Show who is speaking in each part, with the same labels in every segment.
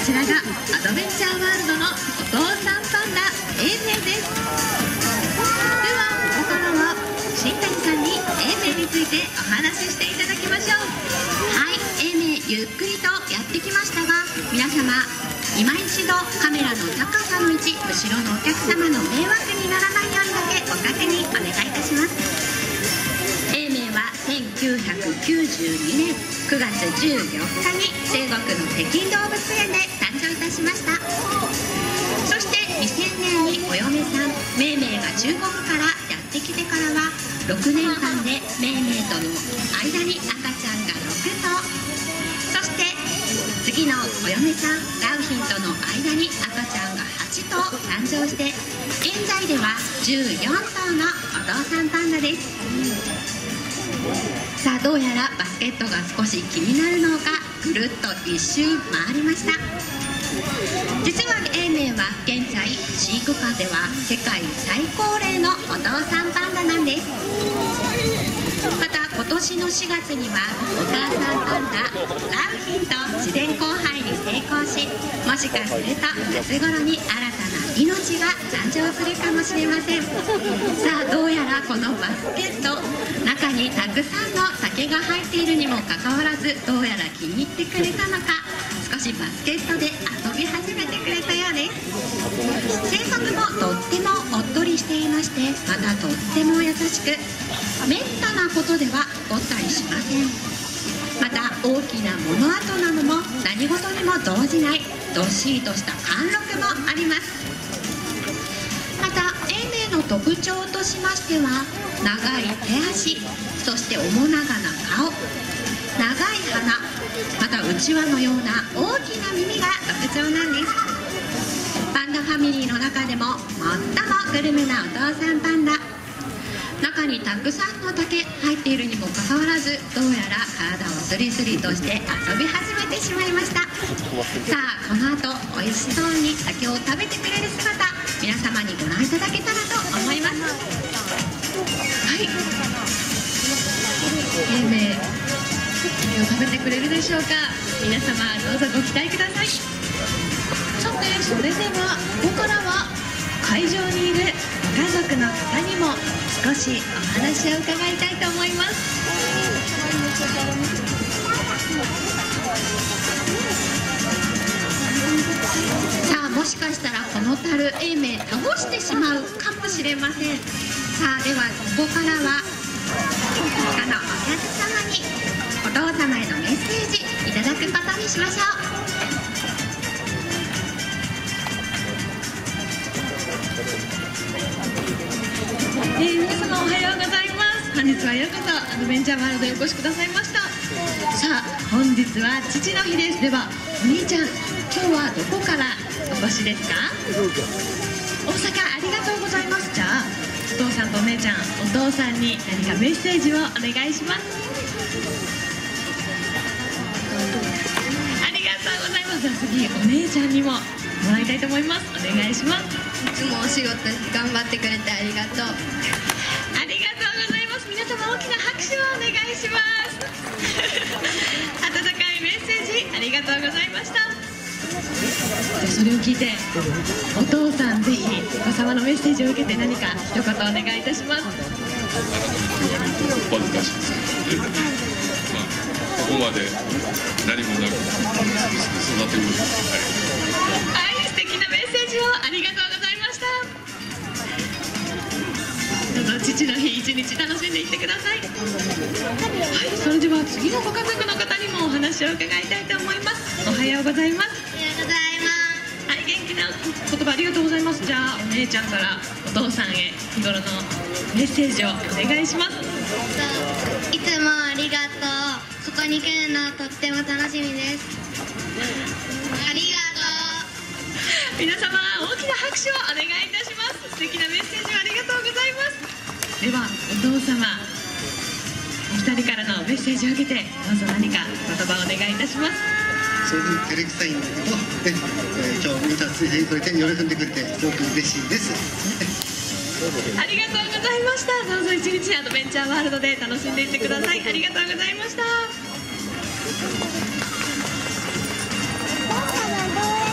Speaker 1: ちらがアドベンチャーワールドのお父さんパンダ永明です。ではここからは新谷さんに永明についてお話ししていただきましょう。はい、永明ゆっくりとやってきましたが、皆様今一度カメラの高さの位置、後ろのお客様の迷惑にならないようにだけご確認お願いいたします。永明は1992年9月14日に中国の北京動物園で誕生いたしました。そして2000年にお嫁さんメイメイが中国からやってきてからは6年間でメイメイとの間に赤ちゃんが6頭、そして次のお嫁さん良浜との間に赤ちゃんが8頭誕生して、現在では14頭のお父さんパンダです。さあ、どうやらバスケットが少し気になるのか、ぐるっと一周回りました。実は永明は現在飼育下では世界最高齢のお父さんパンダなんです。また今年の4月にはお母さんパンダ良浜と自然交配に成功し、もしかすると夏頃に新たな命が誕生するかもしれません。さあ、どうやらこのバスケット、中にたくさんの酒が入っているにもかかわらず、どうやら気に入ってくれたのか、少しバスケットで遊び始めてくれたようです。性格もとってもおっとりしていまして、またとっても優しく、めったなことでは怒ったりしません。また大きな物音なども何事にも動じないどっしりとした貫禄もあります。また永明の特徴としましては、長い手足、そして面長な顔、長い鼻、またうちわのような大きな耳が特徴なんです。パンダファミリーの中でも最もグルメなお父さんパンダ、中にたくさんの竹入っているにもかかわらず、どうやら体をスリスリとして遊び始めてしまいました。さあ、この後美味しそうに竹を食べてくれる姿、皆様にご覧いただけたらと思います。はい、永明竹を食べてくれるでしょうか。皆様どうぞご期待ください。さて、それではここからは会場にいるご家族の方にも少しお話を伺いたいと思います。さあ、もしかしたらこの樽永明倒してしまうかもしれません。さあ、ではここからは他のお客様にお父様へのメッセージいただくことにしましょう。皆様おはようございます。本日はようこそアドベンチャーワールドへお越しくださいました。さあ、本日は父の日です。ではお兄ちゃん、今日はどこからお越しですか？大阪、ありがとうございます。じゃあお父さんとお姉ちゃん、お父さんに何かメッセージをお願いします。ありがとうございます。じゃあ次お姉ちゃんにももらいたいと思います。お願いします。
Speaker 2: いつもお仕事頑張ってくれてありがとう。
Speaker 1: ありがとうございます。皆様大きな拍手をお願いします。温かいメッセージありがとうございました。じゃあそれを聞いてお父さん、ぜひお子様のメッセージを受けて何か一言お願いいたします。
Speaker 3: お恥ずかしいですけど、ここまで何もなく育てる。
Speaker 1: はい、素敵なメッセージをありがとうございました。どうぞ父の日一日楽しんでいってください。はい、それでは次のご家族の方にもお話を伺いたいと思います。おはようございます。
Speaker 2: ありがとうございます。
Speaker 1: はい、元気な言葉ありがとうございます。じゃあお姉ちゃんからお父さんへ日頃のメッセージをお願いします。
Speaker 2: いつもありがとう。ここに来るのとっても楽しみです。ありがとう。
Speaker 1: 皆様大きな拍手をお願いいたします。素敵なメッセージをありがとうございます。ではお父様、お二人からのメッセージを受けてどうぞ何か言葉をお願いいたします。
Speaker 4: 正直照れくさいんだけど、今日見たついてくれて喜んでくれてすごく嬉しいです。
Speaker 1: ありがとうございました。どうぞ一日アドベンチャーワールドで楽しんでいってください。ありがとうございました。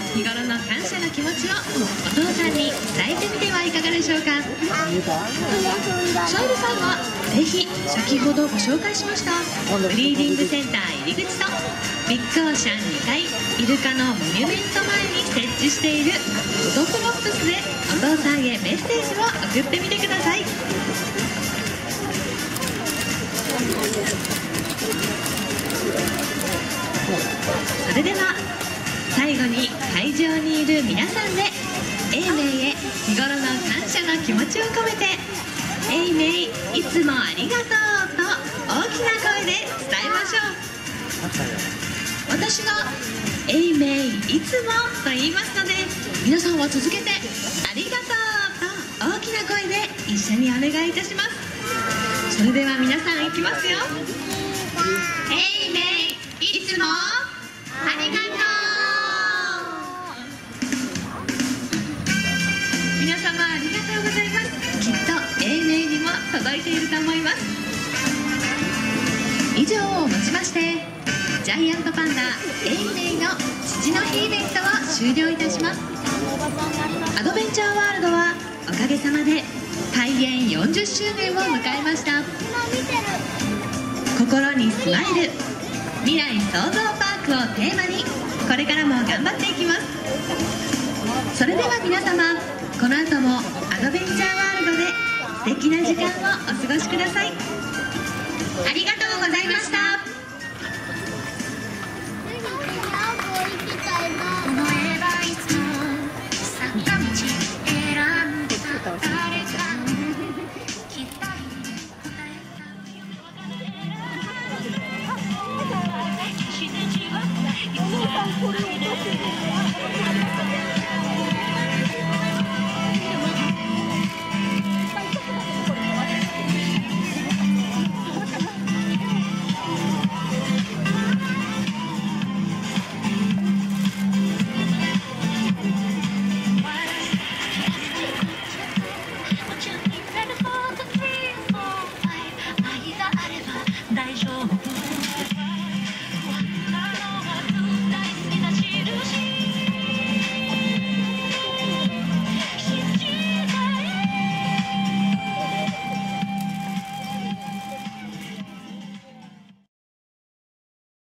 Speaker 1: 日頃の感謝の気持ちをお父さんに伝えてみてはいかがでしょうか。シャイルさんはぜひ先ほどご紹介しましたブリーディングセンター入り口とビッグオーシャン2階イルカのモニュメント前に設置しているフードプロップスでお父さんへメッセージを送ってみてください。それでは最後に会場にいる皆さんで永明へ日頃の感謝の気持ちを込めて「永明いつもありがとう」と大きな声で伝えましょう。私が「永明いつも」と言いますので皆さんは続けて「ありがとう」と大きな声で一緒にお願いいたします。それでは皆さんいきますよ。永明いつもありがとう。皆様ありがとうございます。きっと永明にも届いていると思います。以上をもちましてジャイアントパンダ永明の父の日イベントを終了いたします。アドベンチャーワールドはおかげさまで開園40周年を迎えました。心にスマイル未来創造パークをテーマにこれからも頑張っていきます。それでは皆様この後もアドベンチャーワールドで素敵な時間をお過ごしください。ありがとうございました。
Speaker 5: これを出して